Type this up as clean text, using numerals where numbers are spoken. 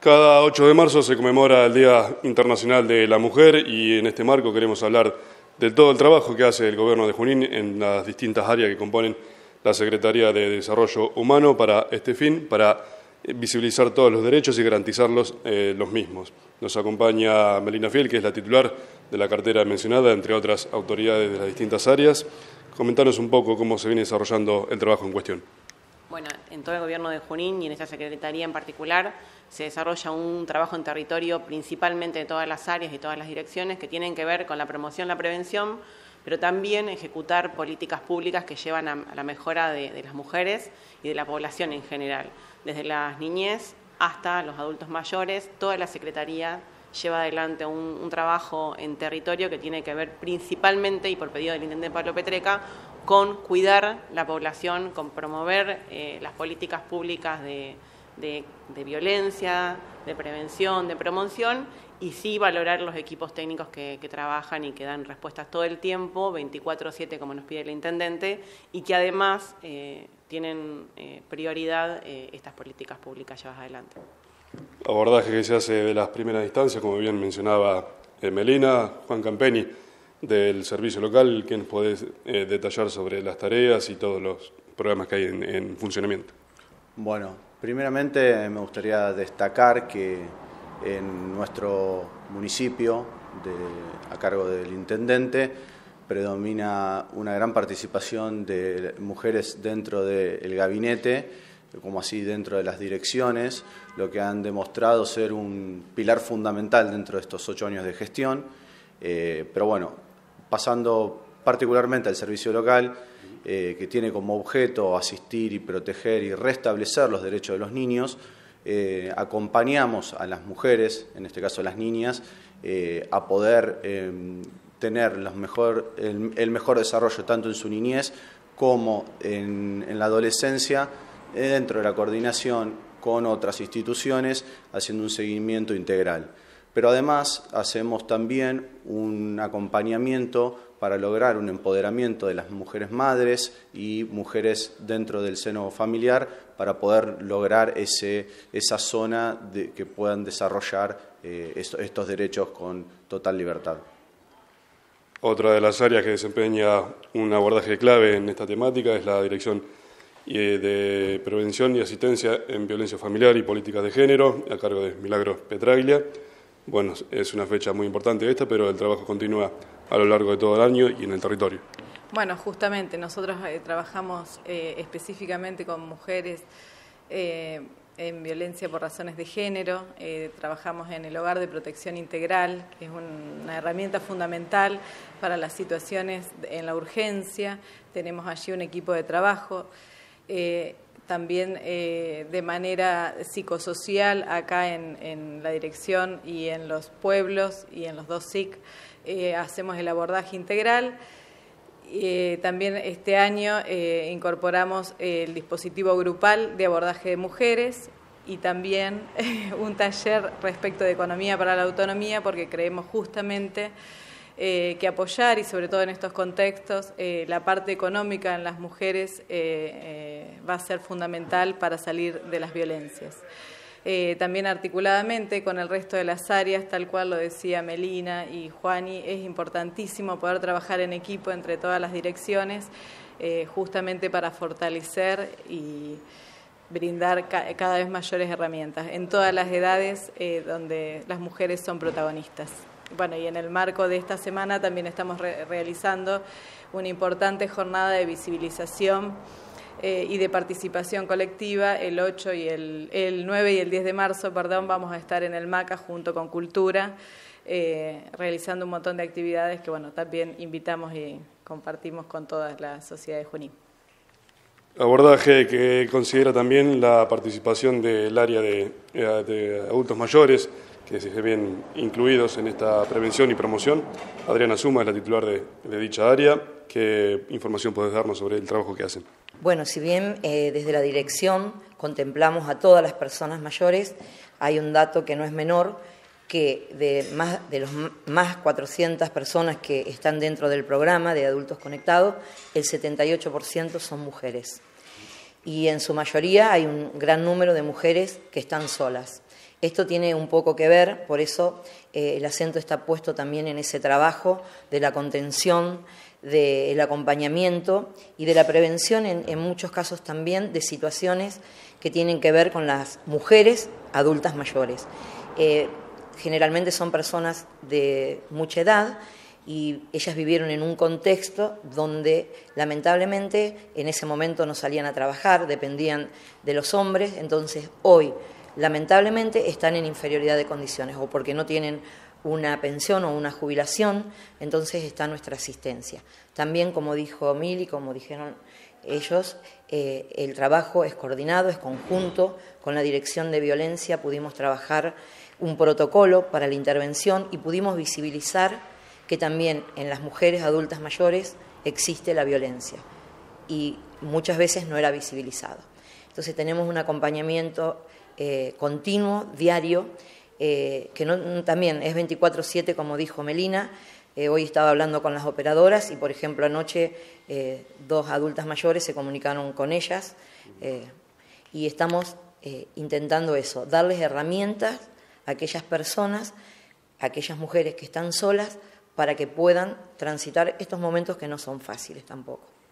Cada 8 de marzo se conmemora el Día Internacional de la Mujer y en este marco queremos hablar de todo el trabajo que hace el Gobierno de Junín en las distintas áreas que componen la Secretaría de Desarrollo Humano para este fin, para visibilizar todos los derechos y garantizarlos los mismos. Nos acompaña Melina Fiel, que es la titular de la cartera mencionada, entre otras autoridades de las distintas áreas. Comentanos un poco cómo se viene desarrollando el trabajo en cuestión. Bueno, en todo el Gobierno de Junín y en esta Secretaría en particular se desarrolla un trabajo en territorio principalmente de todas las áreas y todas las direcciones que tienen que ver con la promoción, la prevención, pero también ejecutar políticas públicas que llevan a la mejora de las mujeres y de la población en general. Desde las niñez hasta los adultos mayores, toda la Secretaría lleva adelante un trabajo en territorio que tiene que ver principalmente, y por pedido del intendente Pablo Petreca, con cuidar la población, con promover las políticas públicas de violencia, de prevención, de promoción, y sí valorar los equipos técnicos que trabajan y que dan respuestas todo el tiempo, 24/7 como nos pide el intendente, y que además tienen prioridad estas políticas públicas llevadas adelante. Abordaje que se hace de las primeras instancias, como bien mencionaba Melina. Juan Campeni, del Servicio Local, ¿quién puede detallar sobre las tareas y todos los programas que hay en funcionamiento? Bueno, primeramente me gustaría destacar que en nuestro municipio, a cargo del intendente, predomina una gran participación de mujeres dentro del gabinete, como así dentro de las direcciones, lo que han demostrado ser un pilar fundamental dentro de estos 8 años de gestión. Pero bueno, pasando particularmente al servicio local, que tiene como objeto asistir y proteger y restablecer los derechos de los niños, acompañamos a las mujeres, en este caso a las niñas, a poder tener el mejor desarrollo tanto en su niñez como en la adolescencia, dentro de la coordinación con otras instituciones, haciendo un seguimiento integral. Pero además hacemos también un acompañamiento para lograr un empoderamiento de las mujeres madres y mujeres dentro del seno familiar para poder lograr esa zona que puedan desarrollar estos derechos con total libertad. Otra de las áreas que desempeña un abordaje clave en esta temática es la Dirección de Prevención y Asistencia en Violencia Familiar y Políticas de Género, a cargo de Milagros Petraglia. Bueno, es una fecha muy importante esta, pero el trabajo continúa a lo largo de todo el año y en el territorio. Bueno, justamente nosotros trabajamos específicamente con mujeres en violencia por razones de género, trabajamos en el hogar de protección integral, que es una herramienta fundamental para las situaciones en la urgencia. Tenemos allí un equipo de trabajo. También de manera psicosocial acá en la dirección y en los pueblos y en los 2 SIC hacemos el abordaje integral. También este año incorporamos el dispositivo grupal de abordaje de mujeres y también un taller respecto de economía para la autonomía, porque creemos justamente que apoyar, y sobre todo en estos contextos, la parte económica en las mujeres va a ser fundamental para salir de las violencias. También articuladamente con el resto de las áreas, tal cual lo decía Melina y Juani, es importantísimo poder trabajar en equipo entre todas las direcciones, justamente para fortalecer y brindar cada vez mayores herramientas en todas las edades donde las mujeres son protagonistas. Bueno, y en el marco de esta semana también estamos realizando una importante jornada de visibilización y de participación colectiva. El 8 y el 9 y el 10 de marzo, vamos a estar en el MACA junto con Cultura, realizando un montón de actividades que bueno, también invitamos y compartimos con toda la sociedad de Junín. Abordaje que considera también la participación del área de adultos mayores, que se ven incluidos en esta prevención y promoción. Adriana Suma es la titular de dicha área. ¿Qué información podés darnos sobre el trabajo que hacen? Bueno, si bien desde la dirección contemplamos a todas las personas mayores, hay un dato que no es menor, que de los más 400 personas que están dentro del programa de adultos conectados, el 78% son mujeres. Y en su mayoría hay un gran número de mujeres que están solas. Esto tiene un poco que ver, por eso el acento está puesto también en ese trabajo de la contención, del acompañamiento y de la prevención en muchos casos también de situaciones que tienen que ver con las mujeres adultas mayores. Generalmente son personas de mucha edad y ellas vivieron en un contexto donde lamentablemente en ese momento no salían a trabajar, dependían de los hombres, entonces hoy lamentablemente están en inferioridad de condiciones o porque no tienen una pensión o una jubilación, entonces está nuestra asistencia. También, como dijo Mili, como dijeron ellos, el trabajo es coordinado, es conjunto, con la Dirección de Violencia pudimos trabajar un protocolo para la intervención y pudimos visibilizar que también en las mujeres adultas mayores existe la violencia y muchas veces no era visibilizado. Entonces tenemos un acompañamiento continuo, diario, que no, también es 24/7, como dijo Melina. Hoy estaba hablando con las operadoras y, por ejemplo, anoche 2 adultas mayores se comunicaron con ellas y estamos intentando eso, darles herramientas a aquellas personas, a aquellas mujeres que están solas, para que puedan transitar estos momentos que no son fáciles tampoco.